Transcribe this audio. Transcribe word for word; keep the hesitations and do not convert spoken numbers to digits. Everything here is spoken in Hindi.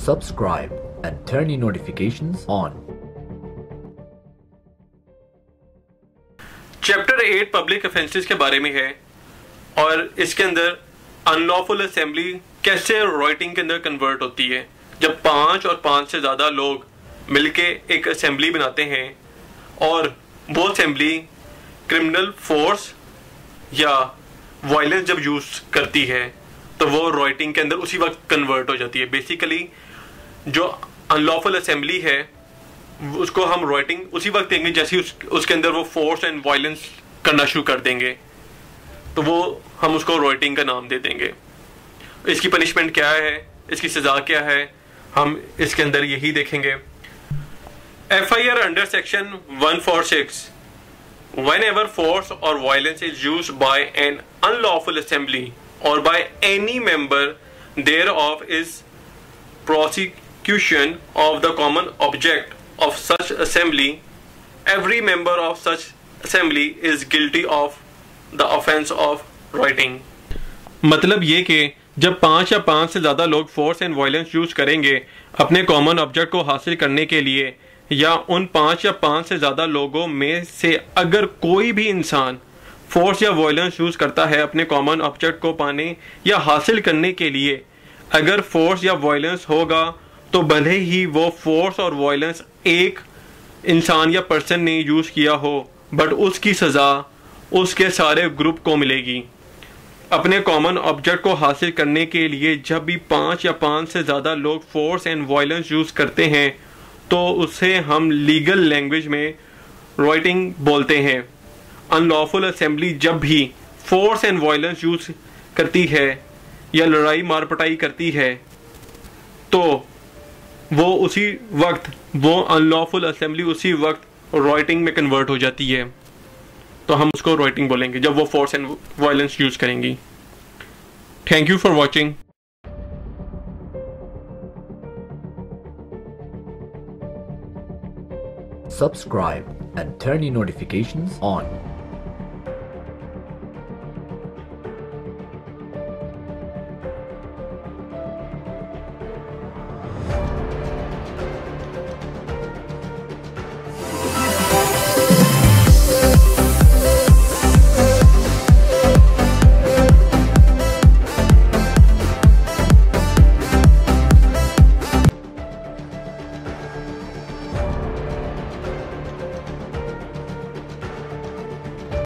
subscribe and turn your notifications on. Chapter eight public offences के बारे में है और इसके अंदर अनलॉफुल असेंबली कैसे राइटिंग के अंदर कन्वर्ट होती है। जब पांच और पांच से ज्यादा लोग मिलके एक असेंबली बनाते हैं और वो असेंबली क्रिमिनल फोर्स या वायलेंस जब यूज करती है तो वो राइटिंग के अंदर उसी वक्त कन्वर्ट हो जाती है। बेसिकली जो अनलॉफुल असेंबली है उसको हम राइटिंग उसी वक्त देंगे जैसे उस, उसके अंदर वो फोर्स एंड वायलेंस करना शुरू कर देंगे, तो वो हम उसको राइटिंग का नाम दे देंगे। इसकी पनिशमेंट क्या है, इसकी सजा क्या है, हम इसके अंदर यही देखेंगे। F I R under section one four six, whenever force or violence is used by an unlawful assembly or by any member thereof is prosecution of the common object of such assembly, every member of such assembly is guilty of the offence of rioting। मतलब ये कि जब पांच या पांच से ज्यादा लोग फोर्स एंड वायलेंस यूज करेंगे अपने कॉमन ऑब्जेक्ट को हासिल करने के लिए, या उन पांच या पांच से ज्यादा लोगों में से अगर कोई भी इंसान फोर्स या वायलेंस यूज करता है अपने कॉमन ऑब्जेक्ट को पाने या हासिल करने के लिए, अगर फोर्स या वायलेंस होगा तो भले ही वो फोर्स और वायलेंस एक इंसान या पर्सन ने यूज किया हो, बट उसकी सजा उसके सारे ग्रुप को मिलेगी। अपने कॉमन ऑब्जेक्ट को हासिल करने के लिए जब भी पांच या पांच से ज्यादा लोग फोर्स एंड वायलेंस यूज करते हैं तो उसे हम लीगल लैंग्वेज में राइटिंग बोलते हैं। अनलॉफुल असेंबली जब भी फोर्स एंड वायलेंस यूज करती है या लड़ाई मारपटाई करती है तो वो उसी वक्त वो अनलॉफुल असेंबली उसी वक्त राइटिंग में कन्वर्ट हो जाती है, तो हम उसको राइटिंग बोलेंगे जब वो फोर्स एंड वायलेंस यूज करेंगी। Thank you for watching. Subscribe and turn your notifications on.